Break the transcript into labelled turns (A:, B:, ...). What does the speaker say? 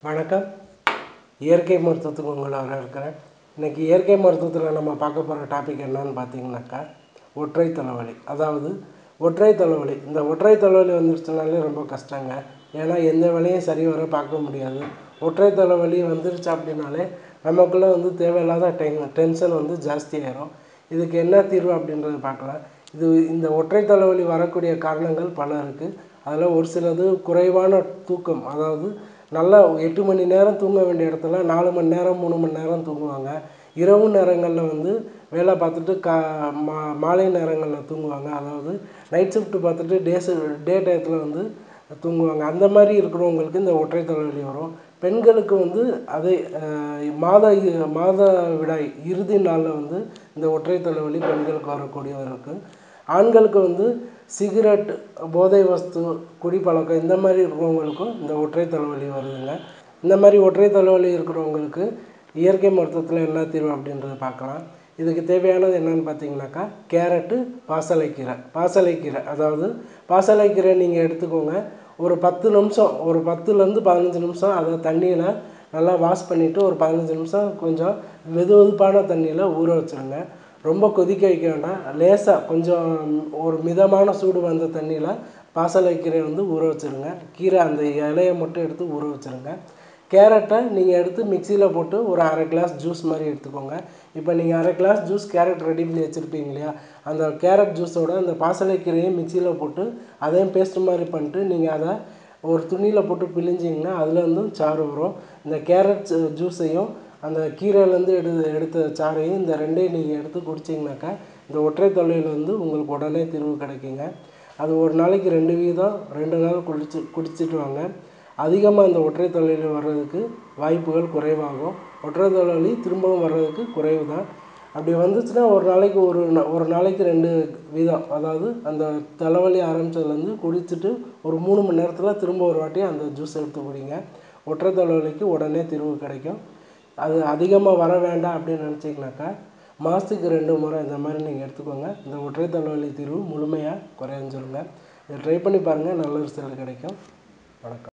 A: வணக்கம். இயற்கை மருத்துவத்துக்கு உங்களை வரவேற்கிறேன். இன்றைக்கி இயற்கை மருத்துவத்தில் நம்ம பார்க்க போகிற டாபிக் என்னன்னு பார்த்தீங்கன்னாக்கா, ஒற்றை தலைவலி. அதாவது ஒற்றை தலைவலி. இந்த ஒற்றை தலைவலி வந்துருச்சுனாலே ரொம்ப கஷ்டங்க. ஏன்னா எந்த வேலையும் சரி வர பார்க்க முடியாது. ஒற்றை தலைவலி வந்துருச்சு அப்படின்னாலே நமக்குள்ளே தேவையில்லாத டென்ஷன் ஜாஸ்தியாயிரும். இதுக்கு என்ன தீர்வு அப்படின்றத பார்க்கலாம். இந்த ஒற்றை தலைவலி வரக்கூடிய காரணங்கள் பல இருக்குது. அதில் ஒரு சிலது குறைவான தூக்கம், அதாவது நல்லா 8 மணி நேரம் தூங்க வேண்டிய இடத்துல 4 மணி நேரம் 3 மணி நேரம் தூங்குவாங்க. இரவு நேரங்களில் வேலை பார்த்துட்டு மாலை நேரங்களில் தூங்குவாங்க. அதாவது நைட் ஷிஃப்ட் பார்த்துட்டு டே டயத்தில் தூங்குவாங்க. அந்த மாதிரி இருக்கிறவங்களுக்கு இந்த ஒற்றை தலைவலி வரும். பெண்களுக்கு அதே மாதவிடாய் இறுதி நாளில் இந்த ஒற்றை தலைவலி பெண்களுக்கு வரக்கூடியது இருக்குது. ஆண்களுக்கு சிகரெட், போதை வஸ்து, குடிப்பழக்கம் இந்த மாதிரி இருக்கிறவங்களுக்கும் இந்த ஒற்றை தலைவலி வருதுங்க. இந்த மாதிரி ஒற்றை தலைவலி இருக்கிறவங்களுக்கு இயற்கை மருத்துவத்தில் என்ன தீர்வு அப்படின்றத பார்க்கலாம். இதுக்கு தேவையானது என்னென்னு பார்த்தீங்கன்னாக்கா, கேரட்டு, பாசலைக்கீரை. அதாவது பாசலைக்கீரை நீங்கள் எடுத்துக்கோங்க. ஒரு 10 நிமிஷம், ஒரு 10லேருந்து 15 நிமிஷம் அதை தண்ணியில் நல்லா வாஷ் பண்ணிவிட்டு ஒரு 15 நிமிஷம் கொஞ்சம் வெதுவெதுப்பான தண்ணியில் ஊற வச்சுருங்க. ரொம்ப கொதிக்க வைக்க வேண்டாம். லேசாக கொஞ்சம் ஒரு மிதமான சூடு வந்த தண்ணியில் பாசலைக்கீரையை ஊற வச்சுருங்க. கீரை அந்த இலையை மட்டும் எடுத்து ஊற வச்சுருங்க. கேரட்டை நீங்கள் எடுத்து மிக்சியில் போட்டு ஒரு அரை கிளாஸ் ஜூஸ் மாதிரி எடுத்துக்கோங்க. இப்போ நீங்கள் அரை கிளாஸ் ஜூஸ் கேரட் ரெடி பண்ணி வச்சுருப்பீங்க இல்லையா, அந்த கேரட் ஜூஸோட அந்த பாசலைக்கீரையும் மிக்சியில் போட்டு அதையும் பேஸ்ட் மாதிரி பண்ணிட்டு நீங்கள் அதை ஒரு துணியில் போட்டு பிழிஞ்சிங்கன்னா அதில் சாறு வரும். இந்த கேரட் ஜூஸையும் அந்த கீரையிலேருந்து எடுத்த சாறையும் இந்த ரெண்டையும் நீங்கள் எடுத்து குடிச்சிங்கனாக்கா இந்த ஒற்றை தலைவலியில் உங்களுக்கு உடனே தீர்வு கிடைக்குங்க. அது ஒரு நாளைக்கு 2 வீதம் 2 நாள் குடிச்சிட்டு வாங்க. அதிகமாக இந்த ஒற்றை தலைவலி வர்றதுக்கு வாய்ப்புகள் குறைவாகும். ஒற்றை தலைவலி திரும்பவும் வர்றதுக்கு குறைவு தான். அப்படி வந்துச்சுன்னா ஒரு நாளைக்கு 2 வீதம், அதாவது அந்த தலைவலி ஆரம்பித்ததுலேருந்து குடிச்சிட்டு ஒரு 3 மணி நேரத்தில் திரும்ப ஒரு வாட்டி அந்த ஜூஸ் எடுத்து குடிங்க. ஒற்றை தலைவலிக்கு உடனே தீர்வு கிடைக்கும். அது அதிகமாக வர வேண்டாம் அப்படின்னு நினச்சிங்கனாக்கா மாதத்துக்கு 2 முறை இந்த மாதிரி நீங்கள் எடுத்துக்கோங்க. இந்த ஒற்றை தலைவலி தீர்வு முழுமையாக குறைஞ்சிருங்க. இதை ட்ரை பண்ணி பாருங்கள், நல்ல ரிசல்ட் கிடைக்கும். வணக்கம்.